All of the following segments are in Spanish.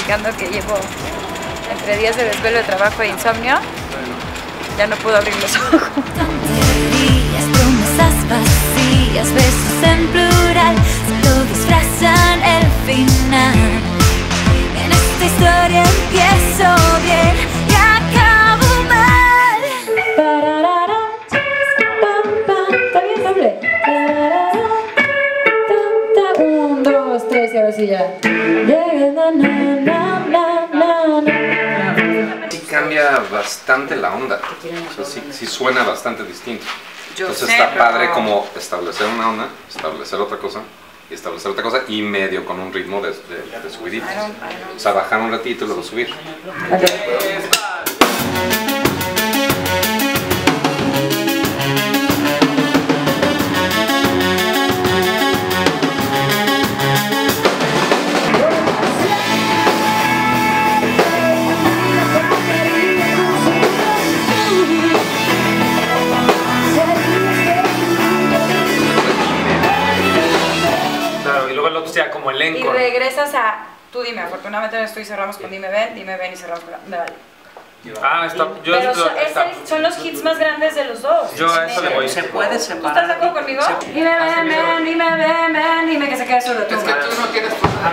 platicando que llevo entre días de desvelo de trabajo e insomnio. Ya no puedo abrir los ojos. Tonterías, promesas vacías, besos en plural, solo disfrazan el final. En esta historia empiezo bien y acabo mal. Está bien doble. 1, 2, 3 y ahora sí ya. Cambia bastante la onda, o sea, sí suena bastante distinto. Entonces está padre como establecer una onda, establecer otra cosa y establecer otra cosa y medio con un ritmo de subiditos. O sea, bajar un ratito y luego subir. Como elenco. Y regresas a, tú dime, afortunadamente estoy cerramos con dime ven y cerramos con me vale. Ah, está, yo pero son los hits más grandes de los dos. Yo a eso le voy. Se puede ¿Tú separar. estás de acuerdo conmigo? Dime ven, dime que se quede solo tú. Es que tú no tienes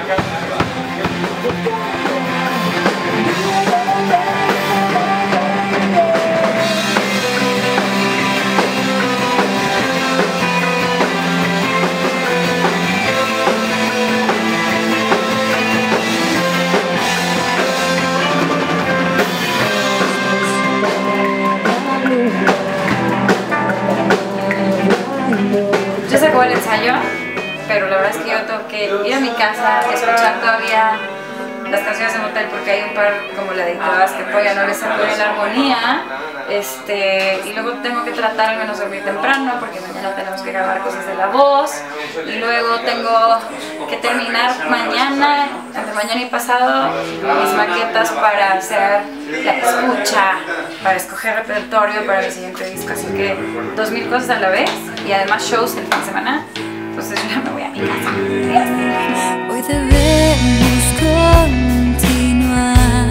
Ya se acabó el ensayo, pero la verdad es que yo tengo que ir a mi casa, escuchar todavía las canciones de Motel porque hay un par como la de Tabas que todavía no les sale bien la armonía, y luego tengo que tratar al menos de dormir temprano porque mañana tenemos que grabar cosas de la voz y luego tengo que terminar mañana, entre mañana y pasado, mis maquetas para hacer la escucha, para escoger repertorio para mi siguiente disco, así que 2000 cosas a la vez y además shows el fin de semana, entonces yo ya me voy a mi casa. Hoy debemos continuar,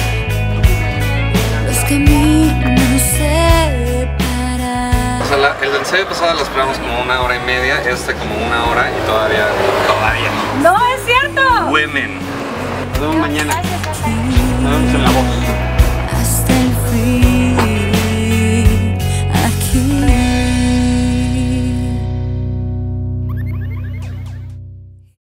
los caminos separados. O sea, el ensayo pasado lo esperamos como 1 hora y media, este como 1 hora y todavía. ¡No es cierto! Women. Nos vemos mañana. Nos vemos en la voz.